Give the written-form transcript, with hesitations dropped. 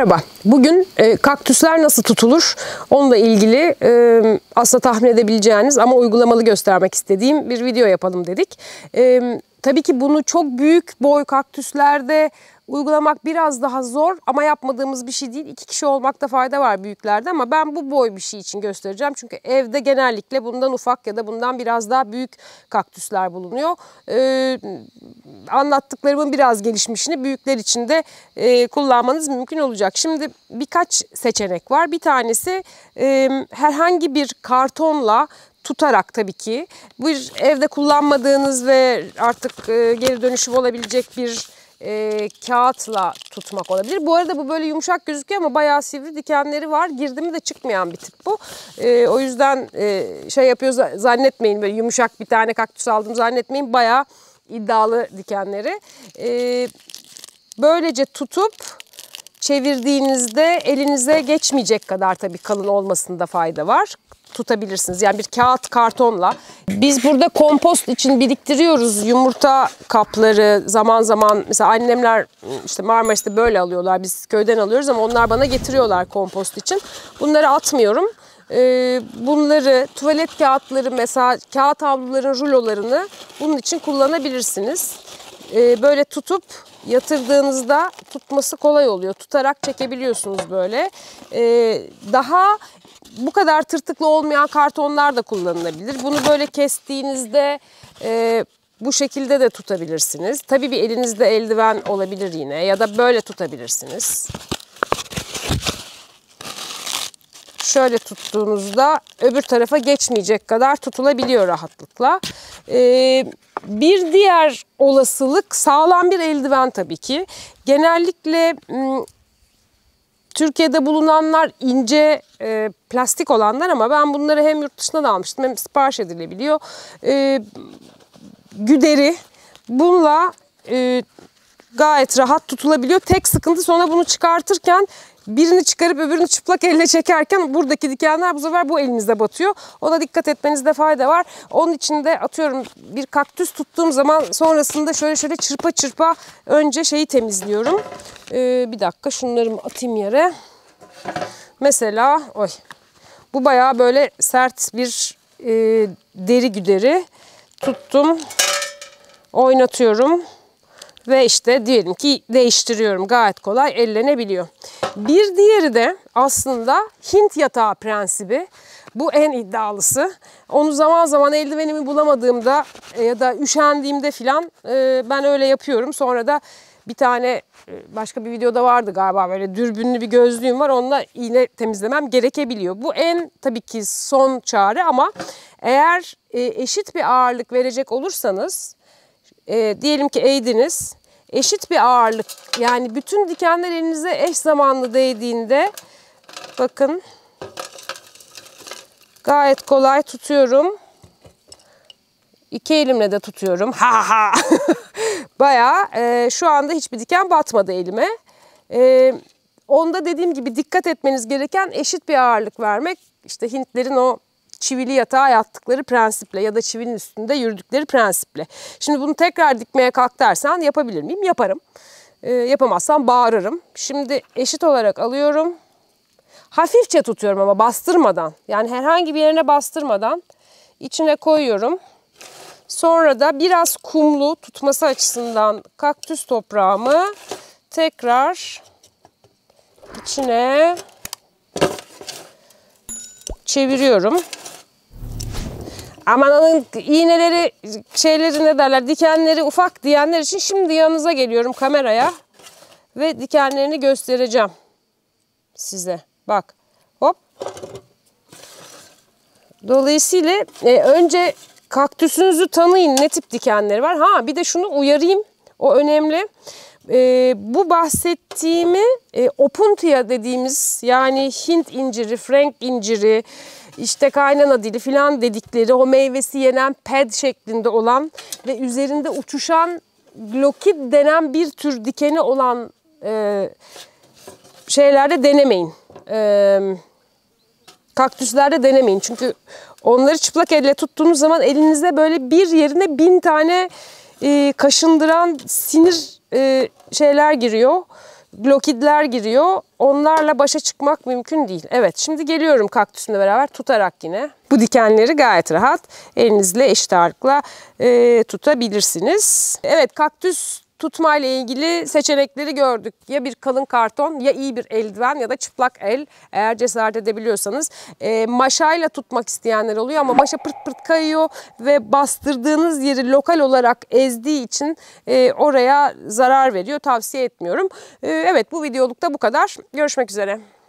Merhaba, bugün kaktüsler nasıl tutulur onunla ilgili aslında tahmin edebileceğiniz ama uygulamalı göstermek istediğim bir video yapalım dedik. Tabii ki bunu çok büyük boy kaktüslerde uygulamak biraz daha zor ama yapmadığımız bir şey değil. 2 kişi olmakta fayda var büyüklerde ama ben bu boy bir şey için göstereceğim. Çünkü evde genellikle bundan ufak ya da bundan biraz daha büyük kaktüsler bulunuyor. Anlattıklarımın biraz gelişmişini büyükler için de kullanmanız mümkün olacak. Şimdi birkaç seçenek var. Bir tanesi herhangi bir kartonla tutarak tabii ki bir evde kullanmadığınız ve artık geri dönüşüm olabilecek bir kağıtla tutmak olabilir. Bu arada bu böyle yumuşak gözüküyor ama bayağı sivri dikenleri var. Girdi mi de çıkmayan bir tip bu. O yüzden şey yapıyor zannetmeyin, böyle yumuşak bir tane kaktüs aldım zannetmeyin. Bayağı iddialı dikenleri. Böylece tutup çevirdiğinizde elinize geçmeyecek kadar tabii kalın olmasında fayda var. Tutabilirsiniz. Yani bir kağıt kartonla. Biz burada kompost için biriktiriyoruz yumurta kapları. Zaman zaman mesela annemler işte Marmaris'te böyle alıyorlar. Biz köyden alıyoruz ama onlar bana getiriyorlar kompost için. Bunları atmıyorum. Bunları tuvalet kağıtları mesela kağıt havluların rulolarını bunun için kullanabilirsiniz. Böyle tutup yatırdığınızda tutması kolay oluyor. Tutarak çekebiliyorsunuz böyle. Daha bu kadar tırtıklı olmayan kartonlar da kullanılabilir. Bunu böyle kestiğinizde bu şekilde de tutabilirsiniz. Tabii bir elinizde eldiven olabilir yine ya da böyle tutabilirsiniz. Şöyle tuttuğunuzda öbür tarafa geçmeyecek kadar tutulabiliyor rahatlıkla. Bir diğer olasılık sağlam bir eldiven tabii ki. Genellikle Türkiye'de bulunanlar ince plastik olanlar ama ben bunları hem yurt dışından almıştım hem sipariş edilebiliyor. Güderi bununla gayet rahat tutulabiliyor. Tek sıkıntı sonra bunu çıkartırken birini çıkarıp öbürünü çıplak elle çekerken buradaki dikenler bu sefer bu elinizde batıyor. Ona dikkat etmenizde fayda var. Onun için de atıyorum bir kaktüs tuttuğum zaman sonrasında şöyle çırpa çırpa önce şeyi temizliyorum. Bir dakika şunları atayım yere. Mesela bu bayağı böyle sert bir deri güderi. Tuttum, oynatıyorum. Ve işte diyelim ki değiştiriyorum. Gayet kolay ellenebiliyor. Bir diğeri de aslında Hint yatağı prensibi. Bu en iddialısı. Onu zaman zaman eldivenimi bulamadığımda ya da üşendiğimde filan ben öyle yapıyorum. Sonra da bir tane başka bir videoda vardı galiba, böyle dürbünlü bir gözlüğüm var. Onunla iğne temizlemem gerekebiliyor. Bu en tabii ki son çare ama eğer eşit bir ağırlık verecek olursanız diyelim ki eğdiniz, eşit bir ağırlık, yani bütün dikenler elinize eş zamanlı değdiğinde bakın gayet kolay tutuyorum. 2 elimle de tutuyorum. Bayağı şu anda hiçbir diken batmadı elime. Onda dediğim gibi dikkat etmeniz gereken eşit bir ağırlık vermek. İşte Hintlerin o çivili yatağa yattıkları prensiple ya da çivinin üstünde yürüdükleri prensiple. Şimdi bunu tekrar dikmeye kalk dersen yapabilir miyim? Yaparım. Yapamazsam bağırırım. Şimdi eşit olarak alıyorum. Hafifçe tutuyorum ama bastırmadan. Yani herhangi bir yerine bastırmadan içine koyuyorum. Sonra da biraz kumlu tutması açısından kaktüs toprağımı tekrar içine çeviriyorum. Aman iğneleri, şeyleri ne derler, dikenleri ufak diyenler için şimdi yanınıza geliyorum kameraya ve dikenlerini göstereceğim size. Bak, hop. Dolayısıyla önce kaktüsünüzü tanıyın, ne tip dikenleri var. Bir de şunu uyarayım, o önemli. Bu bahsettiğimi opuntia dediğimiz, yani Hint inciri, Frank inciri, işte kaynana dili filan dedikleri o meyvesi yenen ped şeklinde olan ve üzerinde uçuşan glokit denen bir tür dikeni olan şeylerde denemeyin. Kaktüslerde denemeyin. Çünkü onları çıplak elle tuttuğunuz zaman elinize böyle bir yerine 1000 tane kaşındıran sinir şeyler giriyor. Glokidler giriyor. Onlarla başa çıkmak mümkün değil. Evet, şimdi geliyorum kaktüsümle beraber tutarak yine. Bu dikenleri gayet rahat elinizle eşit ağırlıkla tutabilirsiniz. Evet, kaktüs tutma ile ilgili seçenekleri gördük. Ya bir kalın karton, ya iyi bir eldiven ya da çıplak el, eğer cesaret edebiliyorsanız. Maşayla tutmak isteyenler oluyor ama maşa pırt pırt kayıyor ve bastırdığınız yeri lokal olarak ezdiği için oraya zarar veriyor. Tavsiye etmiyorum. Evet, bu videolukta bu kadar. Görüşmek üzere.